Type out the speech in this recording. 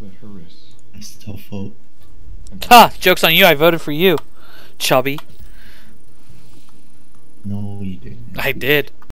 I still vote. Ha! Joke's on you, I voted for you, chubby. No, you didn't. I did.